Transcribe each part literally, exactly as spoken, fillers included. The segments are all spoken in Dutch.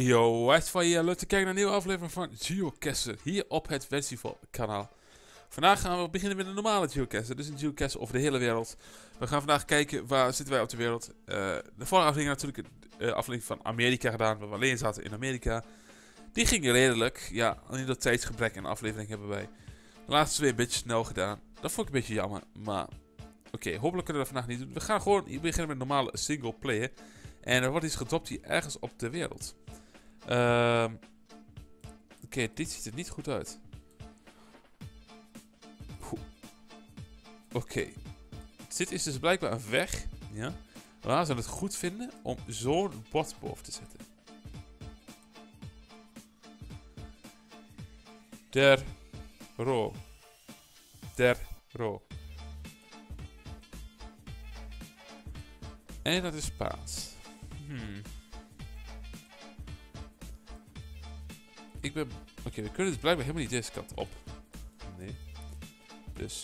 Yo, wat van je? Leuk te kijken naar een nieuwe aflevering van Geocaster. Hier op het Festival kanaal. Vandaag gaan we beginnen met een normale Geocaster. Dus een Geocaster over de hele wereld. We gaan vandaag kijken waar zitten wij op de wereld. Uh, de vorige aflevering natuurlijk een uh, aflevering van Amerika gedaan. Waar we alleen zaten in Amerika. Die ging redelijk. Ja, alleen dat tijdsgebrek in de aflevering hebben wij de laatste twee een beetje snel gedaan. Dat vond ik een beetje jammer. Maar oké, okay, hopelijk kunnen we dat vandaag niet doen. We gaan gewoon beginnen met een normale single player. En er wordt iets gedropt hier ergens op de wereld. Uh, Oké, okay, dit ziet er niet goed uit. Oké. Okay. Dit is dus blijkbaar een weg. Ja, waar ze het goed vinden om zo'n bord boven te zetten. Der ro. Der ro. En dat is Spaans. Hmm. Ik ben... Oké, okay, we kunnen dus blijkbaar helemaal niet deze kant op. Nee. Dus...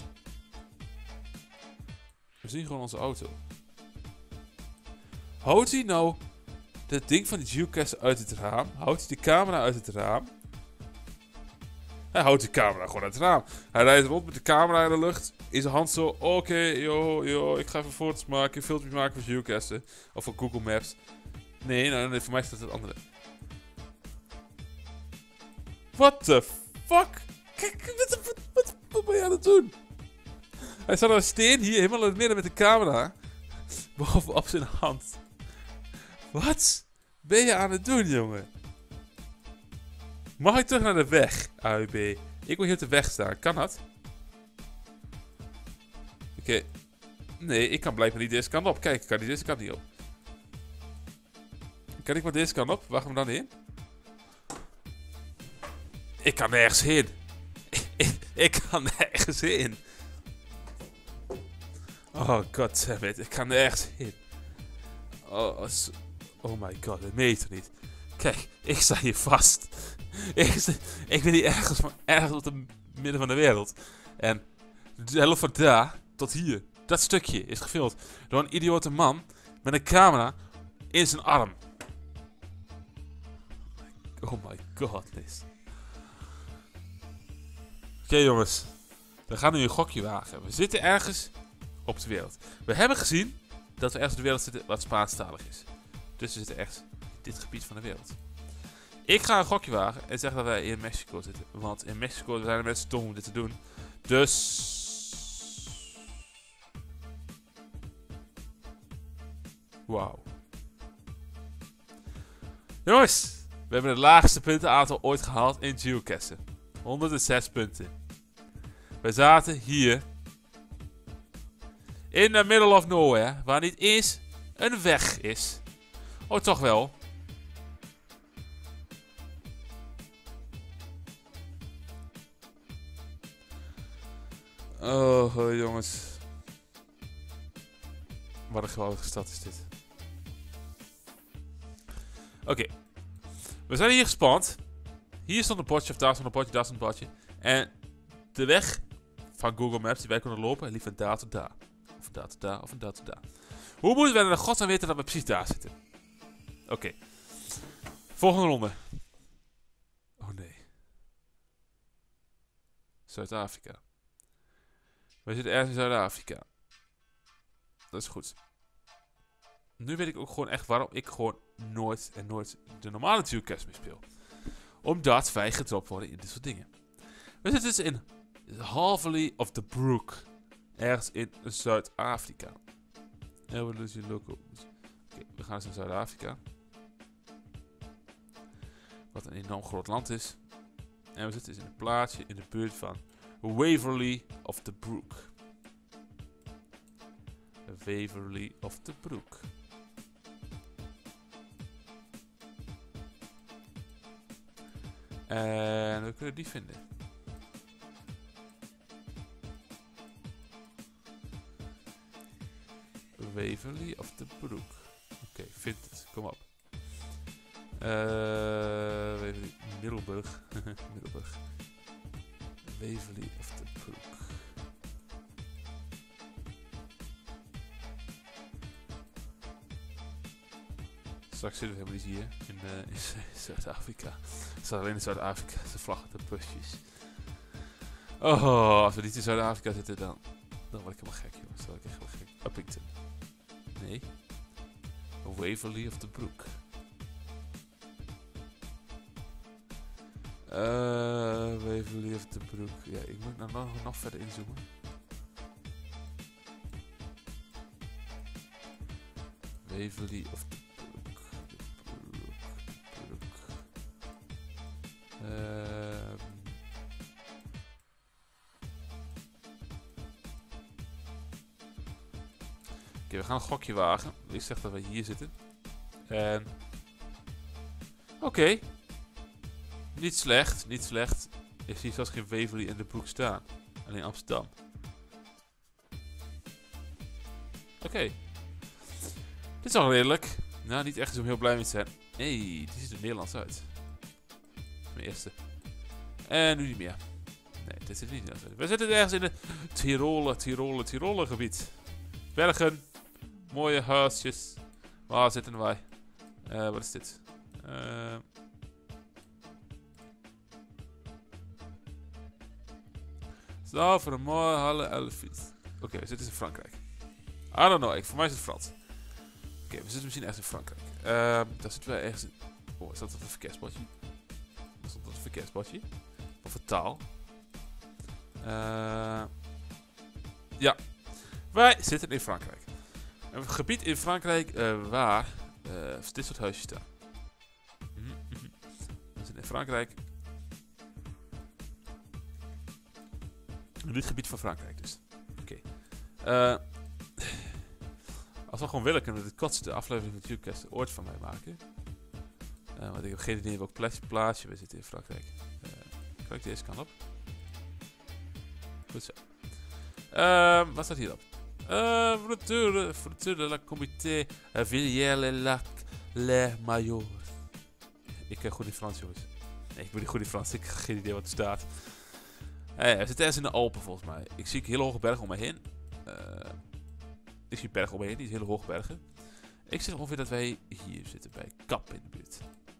We zien gewoon onze auto. Houdt hij nou... dat ding van de Geocaster uit het raam? Houdt hij de camera uit het raam? Hij houdt de camera gewoon uit het raam. Hij rijdt rond met de camera in de lucht. In zijn hand zo... Oké, okay, yo, yo, ik ga even foto's maken. Filmpjes maken voor Geocaster. Of voor Google Maps. Nee, nou, nee, voor mij staat het andere. What the fuck? Kijk, wat, wat, wat, wat ben je aan het doen? Hij staat aan een steen hier, helemaal in het midden met de camera. Bovenop zijn hand. Wat ben je aan het doen, jongen? Mag ik terug naar de weg, A U B? Ik wil hier op de weg staan. Kan dat? Oké. Okay. Nee, ik kan blijkbaar niet deze kant op. Kijk, ik kan niet deze kant niet op. Kan ik maar deze kant op? Waar gaan we dan heen? Ik kan nergens heen. ik, ik kan nergens heen. Oh, goddammit. Ik kan nergens heen. Oh, oh my god. Dat meet er niet. Kijk, ik sta hier vast. ik, sta, ik ben hier ergens, van, ergens op het midden van de wereld. En de helft van daar tot hier. Dat stukje is gefilmd door een idiote man met een camera in zijn arm. Oh my godness. Oké, okay, jongens. We gaan nu een gokje wagen. We zitten ergens op de wereld. We hebben gezien dat we ergens op de wereld zitten wat Spaanstalig is. Dus we zitten echt in dit gebied van de wereld. Ik ga een gokje wagen en zeg dat wij in Mexico zitten. Want in Mexico zijn de mensen dom om dit te doen. Dus... Wauw. Jongens, we hebben het laagste puntenaantal ooit gehaald in Geocaster. honderdzes punten. We zaten hier. In the middle of nowhere. Waar niet eens een weg is. Oh, toch wel. Oh, oh jongens. Wat een geweldige stad is dit. Oké. Okay. We zijn hier gespand. Hier stond een bordje, of daar stond een bordje, daar stond een bordje. En de weg van Google Maps die wij kunnen lopen, liep van daar tot daar. Of van daar tot daar, of van daar tot daar. Hoe moeten we in godsnaam weten dat we precies daar zitten? Oké. Okay. Volgende ronde. Oh nee. Zuid-Afrika. We zitten ergens in Zuid-Afrika. Dat is goed. Nu weet ik ook gewoon echt waarom ik gewoon nooit en nooit de normale Geocaster meer speel. Omdat wij gedropt worden in dit soort dingen. We zitten dus in Halverley of the Brook. Ergens in Zuid-Afrika. Evolution Local. Oké, okay, we gaan eens naar Zuid-Afrika. Wat een enorm groot land is. En we zitten dus in een plaatsje in de buurt van Waverley of the Brook. Waverley of the Brook. En we kunnen die vinden. Waverley of the Brook. Oké, okay, vind het. Kom op. Uh, Waverley. Middelburg. Middelburg. Waverley of the Brook. straks zitten we helemaal niet hier. In, uh, in Zuid-Afrika. Het staat alleen in Zuid-Afrika. Ze vlaggen de busjes. Oh, als we niet in Zuid-Afrika zitten, dan, dan word ik helemaal gek, jongens. Dan word ik echt wel gek. Uppington. Nee. Waverley of the Brook. Uh, Waverley of the Brook. Ja, ik moet nou nog, nog verder inzoomen. Waverley of the Brook. The Brook. The Brook. Um. Oké, okay, we gaan een gokje wagen. Ik zeg dat we hier zitten. En... Oké. Okay. Niet slecht, niet slecht. Ik zie zelfs geen Waverley in de Broek staan. Alleen Amsterdam. Oké. Okay. Dit is al redelijk. Nou, niet echt om heel blij mee te zijn. Hé, hey, die ziet er Nederlands uit. Mijn eerste. En nu niet meer. Nee, dit zit er niet uit. We zitten ergens in het Tiroler, Tiroler, Tiroler gebied. Bergen. Mooie huisjes. Waar zitten wij? Uh, wat is dit? Uh, Zo, voor een mooie Halle Elfies. Oké, okay, we zitten in Frankrijk. I don't know, ik, voor mij is het Frans. Oké, okay, we zitten misschien ergens in Frankrijk. Uh, daar zitten we ergens in... Oh, is dat een verkeersbordje? Is dat een verkeersbordje? Of een taal? Uh, ja. Wij zitten in Frankrijk. Een gebied in Frankrijk uh, waar uh, dit soort huisjes staan. We zitten in Frankrijk. In dit gebied van Frankrijk dus. Oké. Okay. Uh, als we gewoon willen, kunnen we de kortste aflevering van Geocast ooit van mij maken. Uh, want ik heb geen idee welk plaatsje we zitten in Frankrijk. Uh, kan ik deze kant op? Goed zo. Uh, wat staat hierop? Frituur uh, de la comité Villiers-le-Lac-les-Majors. Ik ben goed in Frans, jongens. Nee, ik ben niet goed in Frans. Ik heb geen idee wat er staat. Hey, we zitten ergens in de Alpen, volgens mij. Ik zie hele hoge bergen om me heen. Uh, ik zie bergen om me heen, die hele hoge bergen. Ik zeg ongeveer dat wij hier zitten, bij Kap in de buurt.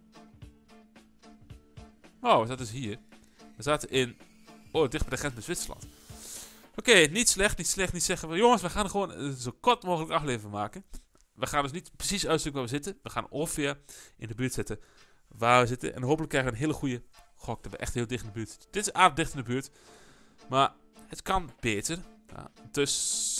Oh, we zaten dus hier. We zaten in... Oh, dicht bij de grens met Zwitserland. Oké, okay, niet slecht, niet slecht, niet zeggen we... Jongens, we gaan er gewoon uh, zo kort mogelijk aflevering maken. We gaan dus niet precies uitzoeken waar we zitten. We gaan ongeveer in de buurt zitten waar we zitten. En hopelijk krijgen we een hele goede gok dat we echt heel dicht in de buurt zitten. Dit is aardig dicht in de buurt. Maar het kan beter. Ja, dus...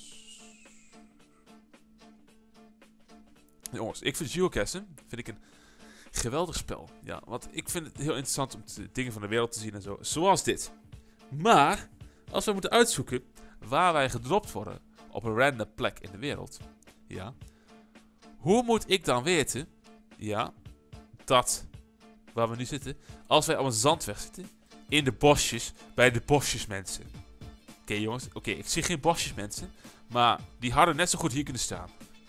Jongens, ik vind geocachen vind ik een geweldig spel. Ja, want ik vind het heel interessant om te, dingen van de wereld te zien en zo. Zoals dit. Maar, als we moeten uitzoeken waar wij gedropt worden op een random plek in de wereld. Ja. Hoe moet ik dan weten, ja, dat, waar we nu zitten, als wij op een zandweg zitten, in de bosjes, bij de bosjesmensen. Oké okay, jongens, oké, okay, ik zie geen bosjesmensen, maar die hadden net zo goed hier kunnen staan.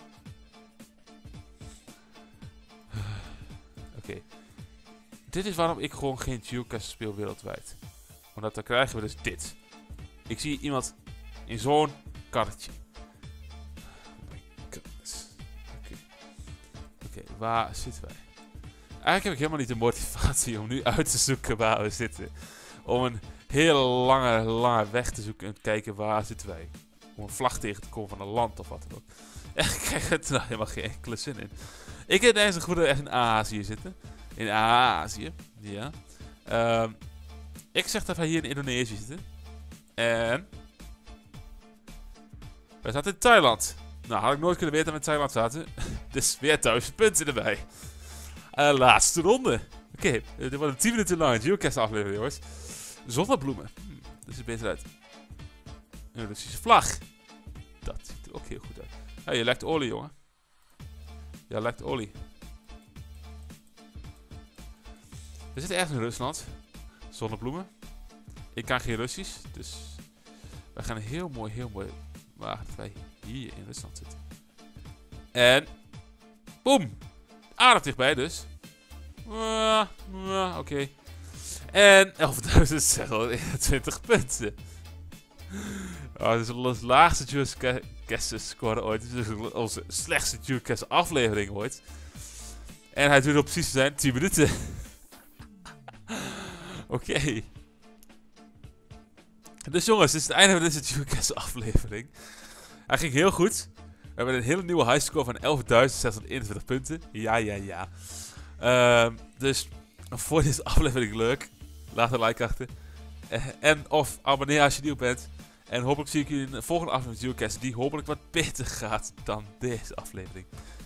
Oké. Okay. Dit is waarom ik gewoon geen geocache speel wereldwijd. Omdat dan krijgen we dus dit. Ik zie iemand in zo'n karretje. Oh my goodness. Oké. Okay. Oké, okay, waar zitten wij? Eigenlijk heb ik helemaal niet de motivatie om nu uit te zoeken waar we zitten. Om een hele lange, lange weg te zoeken en te kijken waar zitten wij. Om een vlag tegen te komen van een land of wat dan ook. Echt, ik krijg er nou helemaal geen enkele zin in. Ik heb deze goede echt in Azië zitten. In Azië, ja. Um, ik zeg dat wij hier in Indonesië zitten. En... wij zaten in Thailand. Nou, had ik nooit kunnen weten dat we in Thailand zaten. Dus weer duizend punten erbij. Uh, laatste ronde. Oké, okay, dit wordt een tien minuten lang geocache aflevering, jongens. Zonnebloemen. Hm, dat ziet er beter uit. Een Russische vlag. Dat ziet er ook heel goed uit. Hey, je lekt olie, jongen. Ja, lekt olie. We zitten ergens in Rusland. Zonnebloemen. Ik kan geen Russisch, dus wij gaan heel mooi, heel mooi wagen dat wij hier in Rusland zitten. En boem! Aardig dichtbij dus. Uh, uh, Oké. Okay. En elfduizend zeshonderdeenentwintig punten. Oh, dit is onze laagste geocache score ooit. Dit is onze slechtste geocache aflevering ooit. En hij duurde op precies te zijn tien minuten. Oké. Okay. Dus jongens, dit is het einde van deze Geocaching aflevering. Hij ging heel goed. We hebben een hele nieuwe highscore van elfduizend zeshonderdeenentwintig punten. Ja, ja, ja. Uh, dus voor deze aflevering leuk. Laat een like achter. Uh, en of abonneer als je nieuw bent. En hopelijk zie ik jullie in de volgende aflevering van Geocaching die hopelijk wat beter gaat dan deze aflevering.